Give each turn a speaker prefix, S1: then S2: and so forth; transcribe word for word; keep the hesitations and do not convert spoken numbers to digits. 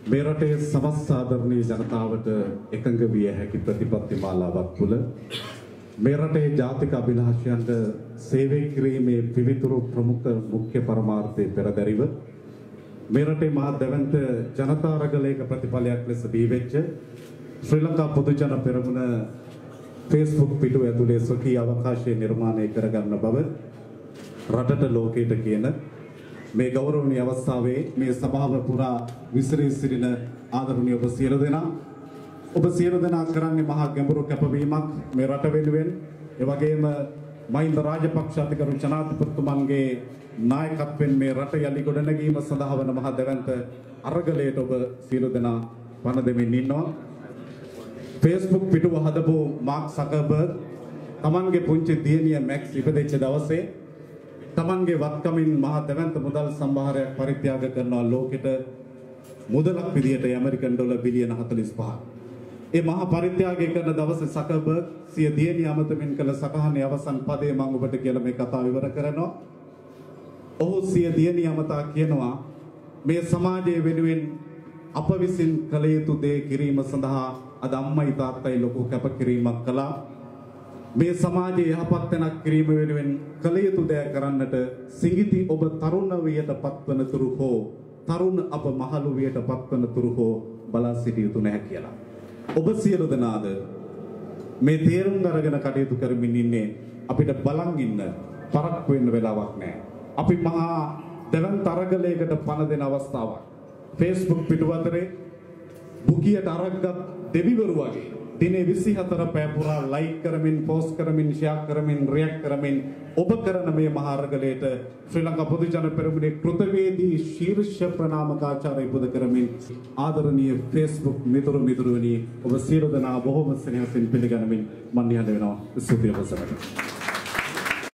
S1: මේ රටේ සමස්ත ආදරණීය ජනතාවට එකඟ විය හැකි ප්‍රතිපත්ති මාලාවක් තුළ මේ රටේ ජාතික අභිලාෂයන්ට සේවය කිරීමේ පිවිතුරු ප්‍රමුඛ මුඛ්‍ය පරමාර්ථයේ පෙරදැරිව මේ රටේ මහත් දැවැන්ත ජනතා රගලයක ප්‍රතිඵලයක් ලෙස දී වෙච්ච ශ්‍රී ලංකා පොදු ජන පෙරමුණ Facebook පිටුව ඇතුලේ ස්වකීය අවකාශය නිර්මාණය කරගන්න බව රටට ලෝකයට කියන මේ ගෞරවනීය අවස්ථාවේ මේ සභාව පුරා විසිරී සිටින ආදරණීය ඔබ සියලු දෙනා ඔබ සියලු දෙනා කරන්නේ මහා ගැඹුරු කැපවීමක් මේ රට වෙනුවෙන් ඒ වගේම මහින්ද රාජපක්ෂ අධිකරු ජනාධිපතිතුමන්ගේ නායකත්වයෙන් මේ රට යලි ගොඩනැගීම සඳහා වන මහා දැවැන්ත අරගලයට ඔබ සියලු දෙනා පණ දෙමින් ඉන්නවා. Facebook පිටුව හදපු මාක් සකර්බර්ග් තමන්ගේ පුංචි දියණිය මැක්ස් ඉපදෙච්ච දවසේ තමන්ගේ වත්කමින් මහා දැවැන්ත මුදල් සම්භාරයක් පරිත්‍යාග කරනවා ලෝකෙට මුදලක් විදියට ඇමරිකන් ඩොලර් බිලියන හතළිස් පහක්. ඒ මහා පරිත්‍යාගය කරන දවසේ සකර්බර්ග් සිය දියණිය අමතමින් කළ සටහනේ අවසන් පදේ මම ඔබට කියලා මේ කතාව ඉවර කරනවා. ඔහු සිය දියණිය අමතා කියනවා මේ සමාජයේ වෙනුවෙන් අප විසින් කළ යුතු දේ කිරීම සඳහා අද අම්මයි තාත්තයි ලොකු කැපකිරීමක් කළා. මේ සමාජයේ යහපත් තැනක් කිරීම වෙනුවෙන් කළ යුතු දෑ කරන්නට සිඟිති ඔබ තරුණ වියට පත්වන තුරු හෝ තරුණ අප මහලු වියට පත්වන තුරු හෝ බලා සිටිය යුතු නැහැ කියලා. ඔබ සියලු දෙනාද මේ තේරුම් අරගෙන කටයුතු කරමින් ඉන්නේ අපිට බලන් ඉන්න පරක් වෙන්න වෙලාවක් නැහැ. අපි මහා දැවැන්ත අරගලයකට පණ දෙන අවස්ථාවක්. Facebook පිටුව අතරේ බුකියට අරක්ගත් දෙවිවරු වගේ දිනේ විසිහතර පැය පුරා ලයික් කරමින් පෝස්ට් කරමින් ෂෙයා කරමින් රියැක්ට් කරමින් ඔබ කරන මේ මහා අරගලයට ශ්‍රී ලංකා පොදු ජන පෙරමුණේ කෘතවේදී ශීර්ෂ ප්‍රණාමකාචාරය පුද කරමින් ආදරණීය Facebook මිතුරු මිතුරුවනි ඔබ සියලු දෙනා බොහොම ස්නේහයෙන් පිළිගනිමින් මම නිහඬ වෙනවා ස්තුතිය ඔබ සැමට.